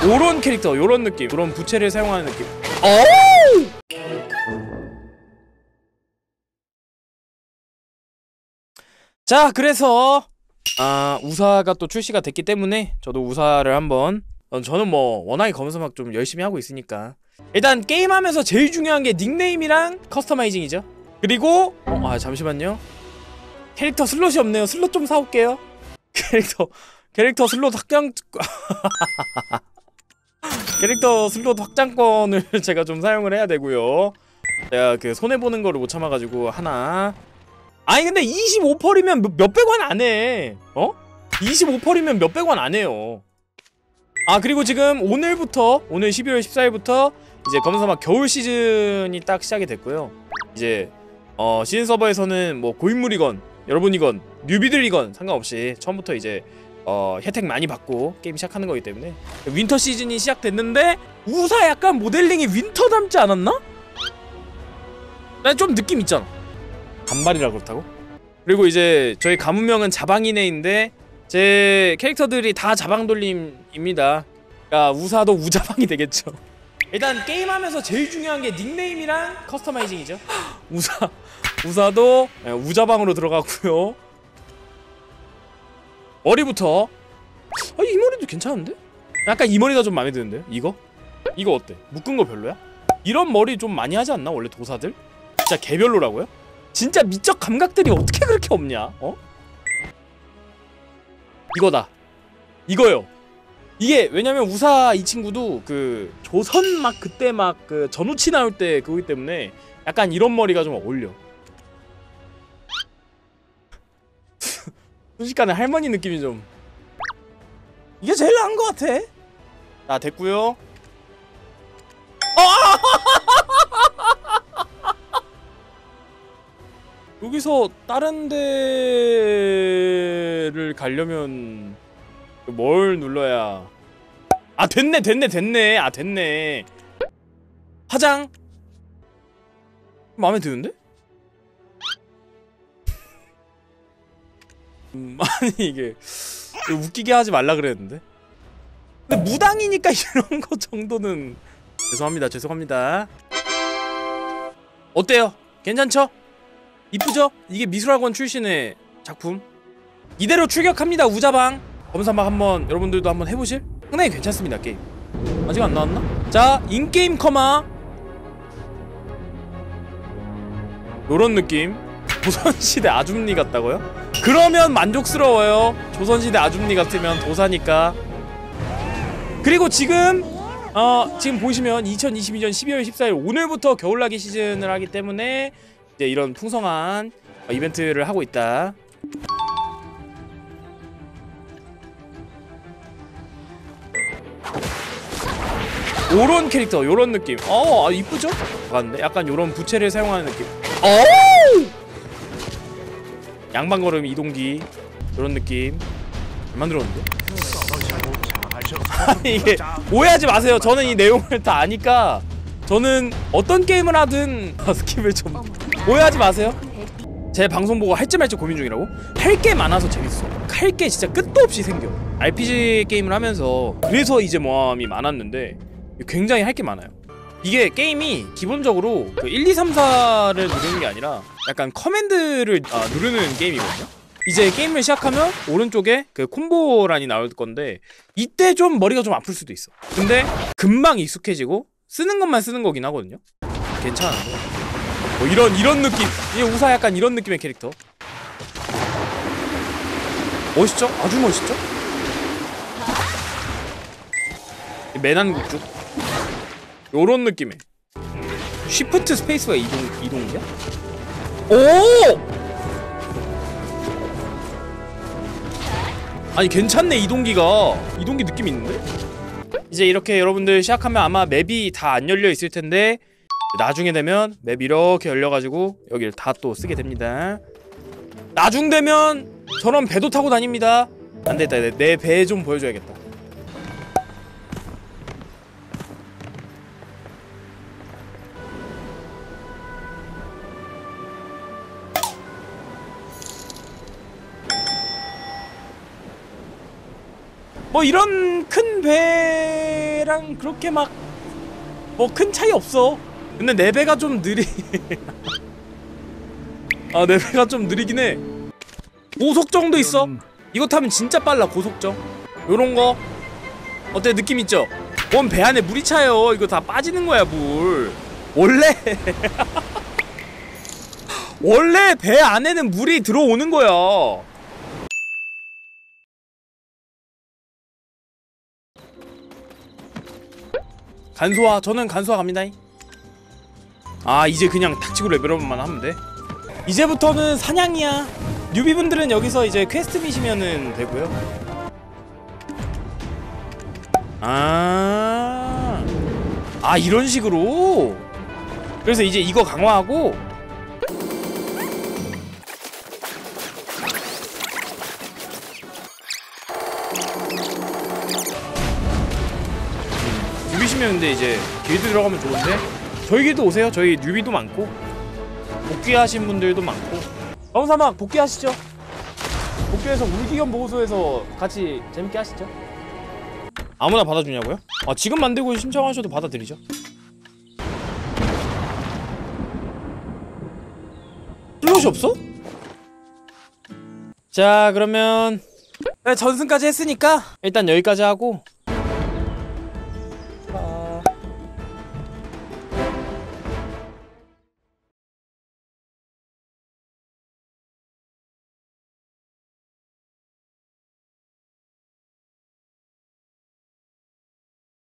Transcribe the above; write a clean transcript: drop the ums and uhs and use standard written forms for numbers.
요런 캐릭터, 요런 느낌, 요런 부채를 사용하는 느낌. 어우! 자, 그래서 우사가 또 출시가 됐기 때문에 저도 우사를 한번, 저는 뭐 워낙에 검은사 막 좀 열심히 하고 있으니까 일단 게임하면서 제일 중요한 게 닉네임이랑 커스터마이징이죠. 그리고 잠시만요. 캐릭터 슬롯이 없네요. 슬롯 좀 사올게요. 캐릭터 슬롯 확장 캐릭터 슬롯 확장권을 제가 좀 사용을 해야 되고요. 제가 그 손해보는 거를 못 참아가지고 하나. 아니 근데 25%이면 몇백원 안해. 25%이면 몇백원 안해요. 그리고 지금 오늘부터, 오늘 12월 14일부터 이제 검은사막 겨울 시즌이 딱 시작이 됐고요. 이제 시즌 서버에서는 뭐 고인물이건 여러분이건 뉴비들이건 상관없이 처음부터 이제 혜택 많이 받고 게임 시작하는 거기 때문에 윈터 시즌이 시작됐는데 우사 약간 모델링이 윈터 닮지 않았나? 난 좀 느낌 있잖아. 단발이라 그렇다고? 그리고 이제 저희 가문명은 자방이네인데 제 캐릭터들이 다 자방돌림입니다. 그러니까 우사도 우자방이 되겠죠. 일단 게임하면서 제일 중요한 게 닉네임이랑 커스터마이징이죠. 우사도 우자방으로 들어가고요. 머리부터 이 머리도 괜찮은데? 약간 이 머리가 좀 마음에 드는데요? 이거 어때? 묶은 거 별로야? 이런 머리 좀 많이 하지 않나? 원래 도사들? 진짜 개별로라고요? 진짜 미적 감각들이 어떻게 그렇게 없냐? 이거다. 이거요. 이게 왜냐면 우사 이 친구도 그 조선 막 그때 막 그 전우치 나올 때 그거기 때문에 약간 이런 머리가 좀 어울려. 순식간에 할머니 느낌이 좀. 이게 제일 나은 것 같아. 됐고요. 여기서 다른 데를 가려면 뭘 눌러야. 됐네. 됐네. 화장. 마음에 드는데? 아니 이게 웃기게 하지 말라 그랬는데. 근데 무당이니까 이런 거 정도는 죄송합니다. 어때요? 괜찮죠? 이쁘죠? 이게 미술학원 출신의 작품. 이대로 출격합니다. 우자방 검은사막 한번 여러분들도 한번 해보실? 상당히 괜찮습니다. 게임 아직 안 나왔나? 자, 인게임 커마 요런 느낌. 조선시대 아줌니 같다고요? 그러면 만족스러워요. 조선시대 아줌니 같으면 도사니까. 그리고 지금 보시면 2022년 12월 14일 오늘부터 겨울나기 시즌을 하기 때문에 이제 이런 풍성한 이벤트를 하고 있다. 요런 캐릭터, 요런 느낌. 이쁘죠? 맞네. 약간 요런 부채를 사용하는 느낌. 양반걸음 이동기 요런 느낌. 잘 만들었는데? 이게 오해하지 마세요. 저는 이 내용을 다 아니까 저는 어떤 게임을 하든 스킵을 좀 오해하지 마세요. 제 방송 보고 할지 말지 고민 중이라고? 할 게 많아서 재밌어. 할 게 진짜 끝도 없이 생겨. RPG 게임을 하면서 그래서 이제 모함이 많았는데 굉장히 할 게 많아요. 이게 게임이 기본적으로 그 1, 2, 3, 4를 누르는 게 아니라 약간 커맨드를 누르는 게임이거든요. 이제 게임을 시작하면 오른쪽에 그 콤보란이 나올 건데 이때 좀 머리가 좀 아플 수도 있어. 근데 금방 익숙해지고 쓰는 것만 쓰는 거긴 하거든요. 괜찮은데 이런 느낌. 이게 우사 약간 이런 느낌의 캐릭터. 멋있죠? 아주 멋있죠? 매난국죽 요런 느낌의 쉬프트 스페이스가 이동이야? 오! 아니 괜찮네. 이동기 느낌 있는데? 이제 이렇게 여러분들 시작하면 아마 맵이 다 안 열려 있을 텐데 나중에 되면 맵 이렇게 열려가지고 여기를 다 또 쓰게 됩니다. 나중 되면 저런 배도 타고 다닙니다. 안되겠다. 내 배 좀 보여줘야겠다. 뭐 이런 큰 배랑 그렇게 막 뭐 큰 차이 없어. 근데 내 배가 좀 느리 아, 내 배가 좀 느리긴 해. 고속정도 있어. 이거 타면 진짜 빨라. 고속정 요런거 어때? 느낌 있죠? 뭔 배 안에 물이 차요. 이거 다 빠지는 거야 물. 원래 원래 배 안에는 물이 들어오는 거야. 간소화. 저는 간소화 갑니다. 아, 이제 그냥 닥치고 레벨업만 하면 돼. 이제부터는 사냥이야. 뉴비분들은 여기서 이제 퀘스트 미시면은 되고요. 아, 이런 식으로. 그래서 이제 이거 강화하고 뉴비시면 근데 이제 길드 들어가면 좋은데 저희 길드 오세요. 저희 뉴비도 많고 복귀하신 분들도 많고. 검사막 복귀하시죠. 복귀해서 울기견 보호소에서 같이 재밌게 하시죠. 아무나 받아주냐고요? 아, 지금 만들고 신청하셔도 받아드리죠. 슬롯이 없어? 자, 그러면 전승까지 했으니까 일단 여기까지 하고